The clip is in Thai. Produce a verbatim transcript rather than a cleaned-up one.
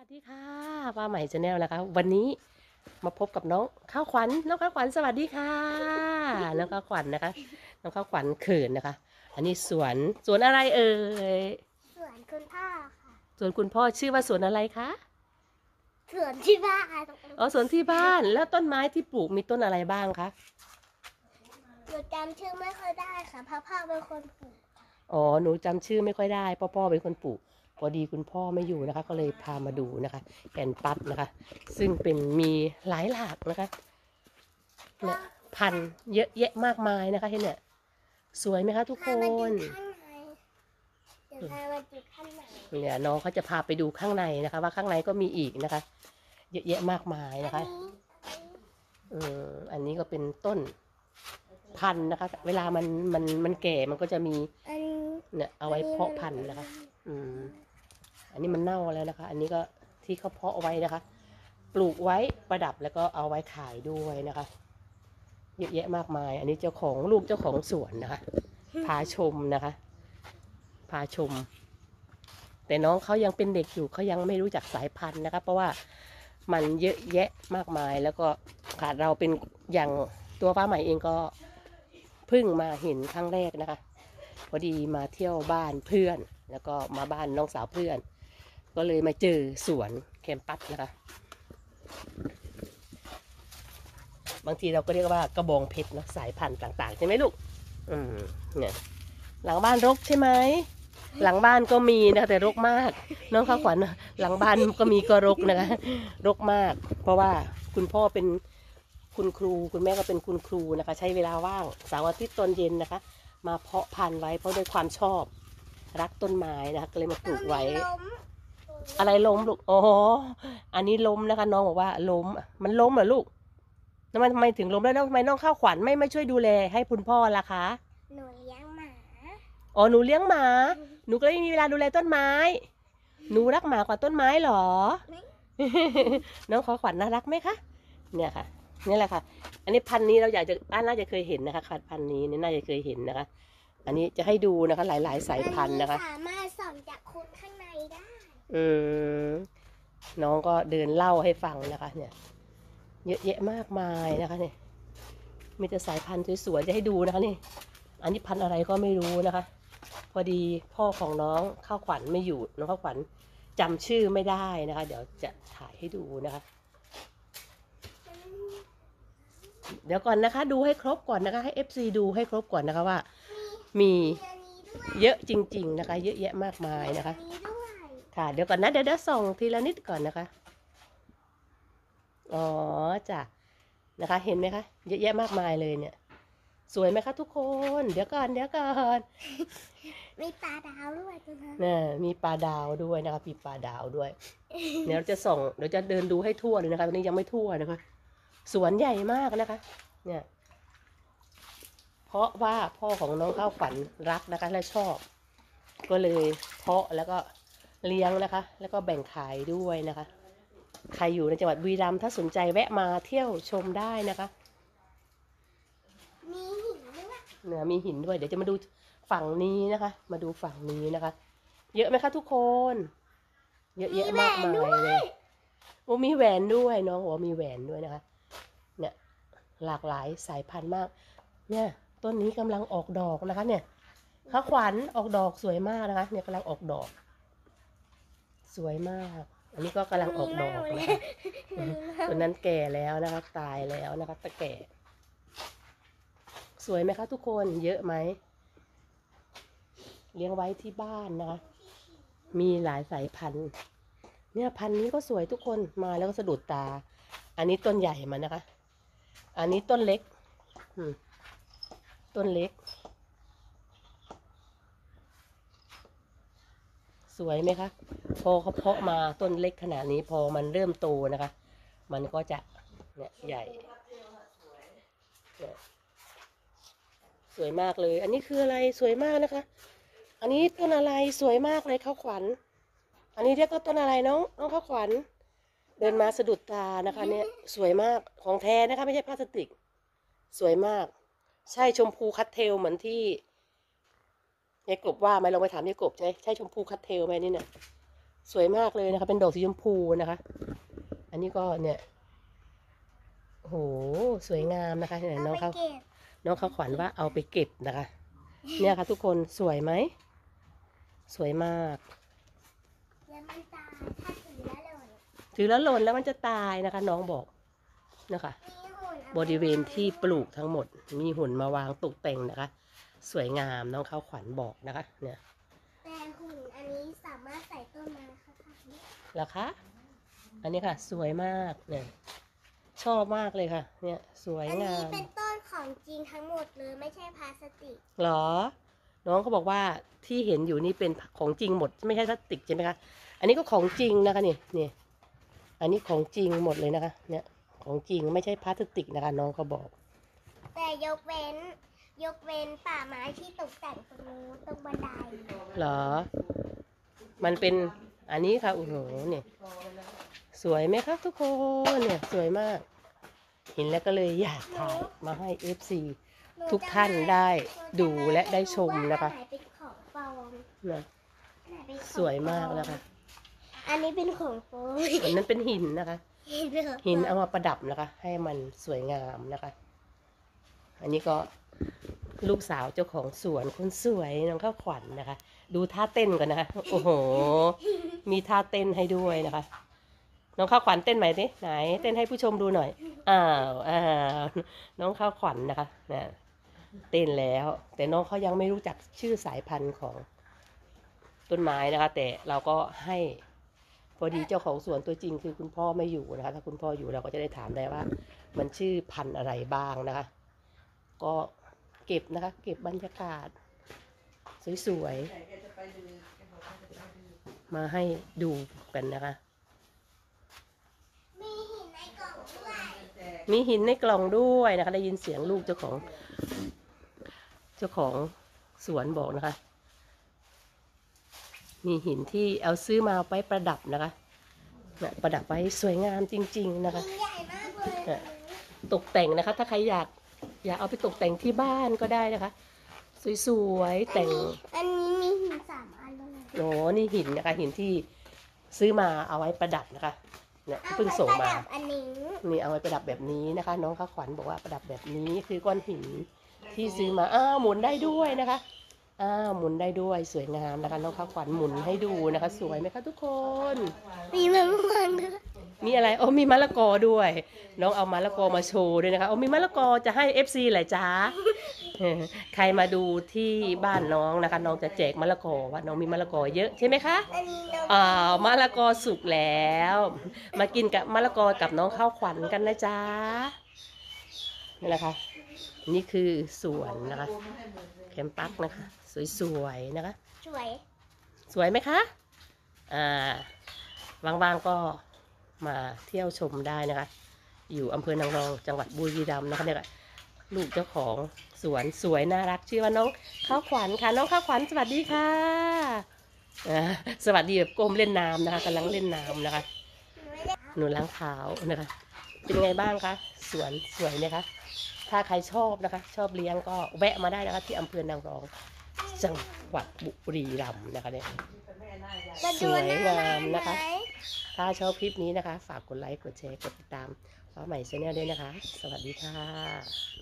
วัสดีค่ะป้าใหม่ชาแนลนะคะวันนี้มาพบกับน้องข้าวขวัญน้องข้าวขวัญสวัสดีค่ะน้องข้าวขวัญนะคะน้องข้าวขวัญเขินนะคะอันนี้สวนสวนอะไรเอ่ยสวนคุณพ่อค่ะสวนคุณพ่อชื่อว่าสวนอะไรคะสวนที่บ้านอ๋อสวนที่บ้านแล้วต้นไม้ที่ปลูกมีต้นอะไรบ้างคะหนูจำชื่อไม่ค่อยได้ค่ะเพราะพ่อเป็นคนปลูกอ๋อหนูจำชื่อไม่ค่อยได้พ่อพ่อเป็นคนปลูกพอดีคุณพ่อไม่อยู่นะคะก็เลยพามาดูนะคะแก่นปัดนะคะซึ่งเป็นมีหลายหลากนะคะเนี่ยพันธุ์เยอะแยะมากมายนะคะเห็นเนี่ยสวยไหมคะทุกคพามาดูนข้างในเดี๋ยวพามาดูข้างในเนี่ยน้องเขาจะพาไปดูข้างในนะคะ ว่าข้างในก็มีอีกนะคะ เยอะแยะมากมายอันนะคะนี้อืมอันนี้ก็เป็นต้นพันธุ์นะคะ เวลามันมันมันแก่มันก็จะมีอันนี้เนี่ยเอาไว้เพาะพันธุ์นะคะ อืมอันนี้มันเน่าแล้วนะคะ อันนี้ก็ที่เขาเพาะเอาไว้นะคะ ปลูกไว้ประดับแล้วก็เอาไว้ขายด้วยนะคะ เยอะแยะมากมาย อันนี้เจ้าของลูกเจ้าของสวนนะคะ พาชมนะคะ พาชม แต่น้องเขายังเป็นเด็กอยู่เขายังไม่รู้จักสายพันธุ์นะคะเพราะว่ามันเยอะแยะมากมายแล้วก็ขาดเราเป็นอย่างตัวป้าใหม่เองก็เพิ่งมาเห็นครั้งแรกนะคะพอดีมาเที่ยวบ้านเพื่อนแล้วก็มาบ้านน้องสาวเพื่อนก็เลยมาเจอสวนแคมปัสนะคะบางทีเราก็เรียกว่ากระบองเพชรเนาะสายพันธุ์ต่างๆใช่ไหมลูกอืมเนี่ยหลังบ้านรกใช่ไหมหลังบ้านก็มีนะแต่รกมากน้องข้าวขวัญหลังบ้านก็มีก็รกนะคะรกมากเพราะว่าคุณพ่อเป็นคุณครูคุณแม่ก็เป็นคุณครูนะคะใช้เวลาว่างเสาร์อาทิตย์ตอนเย็นนะคะมาเพาะพันธุ์ไว้เพราะด้วยความชอบรักต้นไม้นะคะก็เลยมาปลูกไว้อะไรล้มลูกอ๋ออันนี้ล้มนะคะน้องบอกว่าล้มมันล้มเหรอลูกแล้วมันทำไมถึงล้มแล้วทำไมน้องข้าวขวัญไม่มาช่วยดูแลให้คุณพ่อล่ะคะหนูเลี้ยงหมาอ๋อหนูเลี้ยงหมาหนูก็เลยไม่มีเวลาดูแลต้นไม้หนูรักหมากว่าต้นไม้เหรอ น้องขอขวัญน่ารักไหมคะเนี่ยค่ะนี่แหละค่ะอันนี้พันธุ์นี้เราอยากจะอ่าน่าจะเคยเห็นนะคะขาดพันธุ์นี้นี่น่าจะเคยเห็นนะคะอันนี้จะให้ดูนะคะหลายๆ สายพันธุ์นะคะสามารถส่องจากคนข้างในได้อืมน้องก็เดินเล่าให้ฟังนะคะเนี่ยเยอะแยะมากมายนะคะเนี่ยมีแต่สายพันธุ์สวยๆจะให้ดูนะคะนี่อันนี้พันธุ์อะไรก็ไม่รู้นะคะพอดีพ่อของน้องข้าวขวัญไม่อยู่น้องข้าวขวัญจำชื่อไม่ได้นะคะเดี๋ยวจะถ่ายให้ดูนะคะเดี๋ยวก่อนนะคะดูให้ครบก่อนนะคะให้ เอฟ ซี ดูให้ครบก่อนนะคะว่ามีเยอะจริงๆนะคะเยอะแยะมากมายนะคะค่ะเดี๋ยวก่อนนะเดี๋ยวเดี๋ยวส่องทีละนิดก่อนนะคะอ๋อจ้ะนะคะเห็นไหมคะเยอะแยะมากมายเลยเนี่ยสวยไหมคะทุกคนเดี๋ยวก่อนเดี๋ยวก่อนมีปลาดาวด้วยจ้ะน่ะมีปลาดาวด้วยนะคะมีปลาดาวด้วยเดี๋ยวเราจะส่องเดี๋ยวจะเดินดูให้ทั่วเลยนะคะตอนนี้ยังไม่ทั่วนะคะสวนใหญ่มากนะคะเนี่ยเพราะว่าพ่อของน้องข้าวขวัญรักนะคะและชอบก็เลยเพาะแล้วก็เลี้ยงนะคะแล้วก็แบ่งขายด้วยนะคะใครอยู่ในจังหวัดบุรีรัมย์ถ้าสนใจแวะมาเที่ยวชมได้นะคะมีหินด้วยเนี่ยมีหินด้วยเดี๋ยวจะมาดูฝั่งนี้นะคะมาดูฝั่งนี้นะคะเยอะไหมคะทุกคนเยอะแยะมากมายเลยโอ้มีแหวนด้วยน้องบอกว่ามีแหวนด้วยนะคะเนี่ยหลากหลายสายพันธุ์มากเนี่ยต้นนี้กำลังออกดอกนะคะเนี่ยข้าวขวัญออกดอกสวยมากนะคะเนี่ยกำลังออกดอกสวยมากอันนี้ก็กำลังออกดอกนะคะตัวนั้นแก่แล้วนะคะตายแล้วนะคะตะแก่สวยไหมคะทุกคนเยอะไหมเลี้ยงไว้ที่บ้านนะคะมีหลายสายพันธุ์เนี่ยพันธุ์นี้ก็สวยทุกคนมาแล้วก็สะดุดตาอันนี้ต้นใหญ่มันนะคะอันนี้ต้นเล็กต้นเล็กสวยไหมคะพอเขาเพาะมาต้นเล็กขนาดนี้พอมันเริ่มโตนะคะมันก็จะเนี่ยใหญ่สวยมากเลยอันนี้คืออะไรสวยมากนะคะอันนี้ต้นอะไรสวยมากเลยข้าวขวัญอันนี้เรียกว่าต้นอะไรน้องน้องข้าวขวัญเดินมาสะดุดตานะคะเนี่ยสวยมากของแท้นะคะไม่ใช่พลาสติกสวยมากใช่ชมพูคัตเทลเหมือนที่ยายกบว่าไหมลองไปถามยายกบใช่ใช่ชมพูคัตเทลไหมนี่เนี่ยสวยมากเลยนะคะ เป็นดอกสีชมพูนะคะ อันนี้ก็เนี่ยโอ้โหสวยงามนะคะเนี่ยเอาน้องไปเขาเก็บน้องเขาขวัญว่าเอาไปเก็บนะคะ เนี่ยค่ะทุกคนสวยไหมสวยมากแล้วมันตายถ้าถือแล้วหล่นถือแล้วหล่นแล้วมันจะตายนะคะ น้องบอกนะคะมีหุ่นเอาบริเวณที่ปลูกทั้งหมด มีหุ่นมาวางตกแต่งนะคะ สวยงามน้องเขาขวัญบอกนะคะ เนี่ยแต่หุ่นอันนี้สามารถใส่ต้นไม้ค่ะค่ะเหรอคะอันนี้ค่ะ สวยมากเนี่ยชอบมากเลยค่ะ เนี่ยสวยอันงานี้มเป็นต้นของจริงทั้งหมดเลยไม่ใช่พลาสติกเหรอ น้องเขาบอกว่าที่เห็นอยู่นี่เป็นของจริงหมดไม่ใช่พลาสติกใช่ไหมคะอันนี้ก็ของจริงนะคะนี่นี่อันนี้ของจริงหมดเลยนะคะ เนี่ยของจริงไม่ใช่พลาสติกนะคะ น้องเขาบอกแต่ยกเว้น ยกเว้นป่าไม้ที่ตกแต่งตรงนู้นตรงบันไดเหรอ มันเป็นอันนี้ค่ะโอ้โหเนี่ยสวยไหมครับทุกคนเนี่ยสวยมาก เห็นแล้วก็เลยอยากถ่ายมาให้ เอฟ ซีหนูทุกท่านได้จะดูมาและได้ชมนะคะว่าอันไหนเป็นของปลอมนะอันไหนเป็นของสวยมากนะคะอันนี้เป็นของปลอมอันนั้นเป็นหินนะคะเห็นไหมหินเอามาประดับนะคะ ให้มันสวยงามนะคะ อันนี้ก็ลูกสาวเจ้าของสวนคนสวยน้องข้าวขวัญนะคะ ดูท่าเต้นก่อนนะคะ โอ้โห มีท่าเต้นให้ด้วยนะคะ น้องข้าวขวัญเต้นไหมดิไหน เต้นให้ผู้ชมดูหน่อย อ้าวอ้าวน้องข้าวขวัญนะคะเนี่ยเต้นแล้ว แต่น้องเขายังไม่รู้จักชื่อสายพันธุ์ของต้นไม้นะคะ แต่เราก็ให้พอดีเจ้าของสวนตัวจริงคือคุณพ่อไม่อยู่นะคะ ถ้าคุณพ่ออยู่เราก็จะได้ถามได้ว่า มันชื่อพันธุ์อะไรบ้างนะคะ ก็เก็บนะคะ เก็บบรรยากาศ สวยๆมาให้ดูกันนะคะมีหินในกล่องด้วยมีหินในกล่องด้วยนะคะ ได้ยินเสียงลูกเจ้าของ เจ้าของสวนบอกนะคะ มีหินที่เอาซื้อมาไปประดับนะคะเนี่ยประดับไว้สวยงามจริง ๆนะคะหินใหญ่มากเลยเนี่ย ตกแต่งนะคะ ถ้าใครอยากอยากเอาไปตกแต่งที่บ้านก็ได้นะคะ สวยๆแต่งอันนี้มีหินสามอันเลยโอ้นี่หินนะคะ หินที่ซื้อมาเอาไว้ประดับนะคะ เนี่ยเพิ่งส่งมาเอไประดับอันนี้นี่เอาไว้ประดับแบบนี้นะคะ น้องข้าวขวัญบอกว่าประดับแบบนี้คือก้อนหินที่ซื้อมาอ้าวหมุนได้ด้วยนะคะอ้าวหมุนได้ด้วยสวยงามนะคะ น้องข้าวขวัญหมุนให้ดูนะคะ สวยไหมคะทุกคนมีมะม่วงด้วยมีอะไรโอ้มีมะละกอด้วย น้องเอามะละกอมาโชว์ด้วยนะคะโอ้มีมะละกอจะให้ เอฟ ซี เหรอจ๊ะเออใครมาดูที่บ้านน้องนะคะ น้องจะแจกมะละกอว่าน้องมีมะละกอเยอะใช่ไหมคะอันนี้น้องอ่ามะละกอสุกแล้ว มากินกับมะละกอกับน้องข้าวขวัญกันนะจ๊ะนี่แหละค่ะนี่คือสวนนะคะแคมปัสนะคะ สวยๆนะคะสวยสวยไหมคะอ่าว่างๆก็มาเที่ยวชมได้นะคะ อยู่อำเภอนางรองจังหวัดบุรีรัมย์นะคะเนี่ยค่ะลูกเจ้าของสวนสวยน่ารักชื่อว่าน้องข้าวขวัญค่ะน้องข้าวขวัญสวัสดีค่ะอ่าสวัสดีแบบก้มเล่นน้ำนะคะกำลังเล่นน้ำนะคะไม่ได้หนูล้างเท้านะคะ เป็นยังไงบ้างคะสวนสวยไหมคะถ้าใครชอบนะคะ ชอบเลี้ยงก็แวะมาได้นะคะ ที่อำเภอนางรองจังหวัดบุรีรัมย์นะคะเนี่ยมาสดูวยหน้างามร้านะคะไหมถ้าชอบคลิปนี้นะคะ ฝากกดไลค์กดแชร์กดติดตามฟ้าใหม่ชาแนลด้วยนะคะ สวัสดีค่ะ